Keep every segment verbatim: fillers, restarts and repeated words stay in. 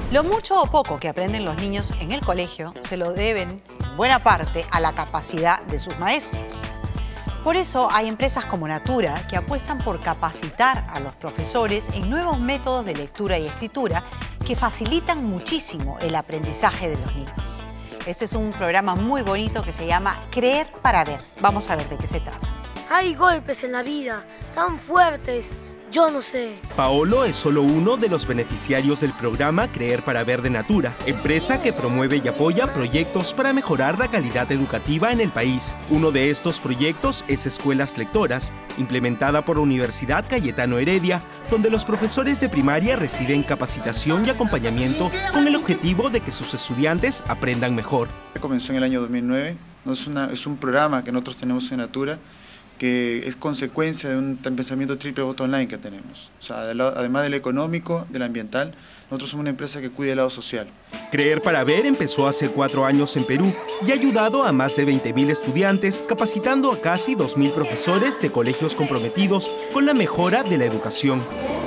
Lo mucho o poco que aprenden los niños en el colegio se lo deben, en buena parte, a la capacidad de sus maestros. Por eso hay empresas como Natura que apuestan por capacitar a los profesores en nuevos métodos de lectura y escritura que facilitan muchísimo el aprendizaje de los niños. Este es un programa muy bonito que se llama Creer para Ver. Vamos a ver de qué se trata. Hay golpes en la vida tan fuertes. Yo no sé. Paolo es solo uno de los beneficiarios del programa Creer para Ver de Natura, empresa que promueve y apoya proyectos para mejorar la calidad educativa en el país. Uno de estos proyectos es Escuelas Lectoras, implementada por la Universidad Cayetano Heredia, donde los profesores de primaria reciben capacitación y acompañamiento con el objetivo de que sus estudiantes aprendan mejor. Comenzó en el año dos mil nueve, es, una, es un programa que nosotros tenemos en Natura, que es consecuencia de un pensamiento triple bottom line que tenemos. O sea, además del económico, del ambiental, nosotros somos una empresa que cuida el lado social. Creer para Ver empezó hace cuatro años en Perú y ha ayudado a más de veinte mil estudiantes, capacitando a casi dos mil profesores de colegios comprometidos con la mejora de la educación.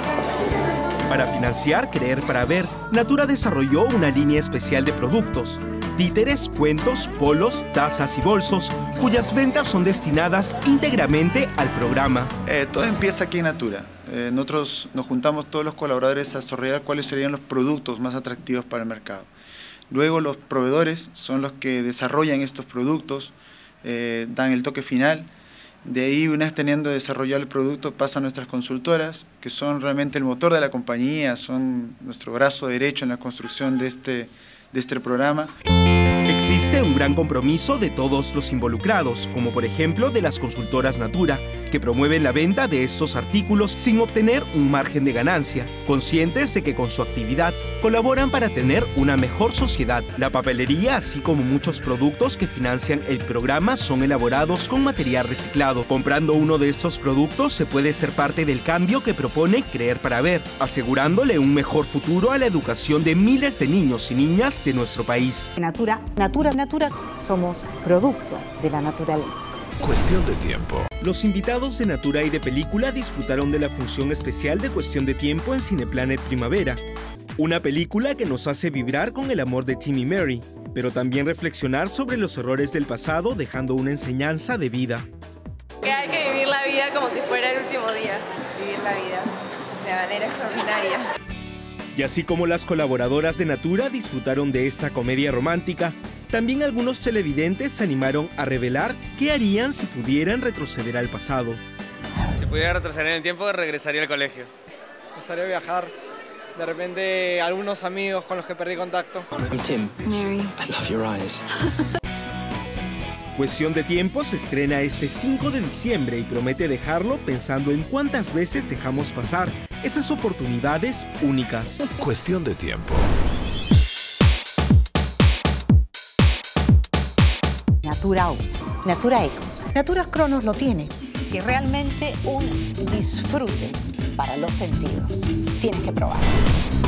Para financiar Creer para Ver, Natura desarrolló una línea especial de productos, títeres, cuentos, polos, tazas y bolsos, cuyas ventas son destinadas íntegramente al programa. Eh, todo empieza aquí en Natura. Eh, nosotros nos juntamos todos los colaboradores a desarrollar cuáles serían los productos más atractivos para el mercado. Luego los proveedores son los que desarrollan estos productos, eh, dan el toque final. De ahí, una vez teniendo desarrollado el producto, pasan nuestras consultoras, que son realmente el motor de la compañía, son nuestro brazo derecho en la construcción de este, de este programa. Existe un gran compromiso de todos los involucrados, como por ejemplo de las consultoras Natura, que promueven la venta de estos artículos sin obtener un margen de ganancia, conscientes de que con su actividad colaboran para tener una mejor sociedad. La papelería, así como muchos productos que financian el programa, son elaborados con material reciclado. Comprando uno de estos productos se puede ser parte del cambio que propone Creer para Ver, asegurándole un mejor futuro a la educación de miles de niños y niñas de nuestro país. Natura, Natura, Natura, somos producto de la naturaleza. Cuestión de tiempo. Los invitados de Natura y de Película disfrutaron de la función especial de Cuestión de Tiempo en Cineplanet Primavera. Una película que nos hace vibrar con el amor de Tim y Mary, pero también reflexionar sobre los errores del pasado, dejando una enseñanza de vida. Que hay que vivir la vida como si fuera el último día. Vivir la vida de manera extraordinaria. Y así como las colaboradoras de Natura disfrutaron de esta comedia romántica, también algunos televidentes se animaron a revelar qué harían si pudieran retroceder al pasado. Si pudiera retroceder en el tiempo, regresaría al colegio. Me gustaría viajar. De repente, algunos amigos con los que perdí contacto. I'm Tim. Mary. I love your eyes. Cuestión de Tiempo se estrena este cinco de diciembre y promete dejarlo pensando en cuántas veces dejamos pasar esas oportunidades únicas. Cuestión de Tiempo. Natura U, Natura Ecos. Natura Cronos lo tiene. Y realmente un disfrute para los sentidos. Tienes que probarlo.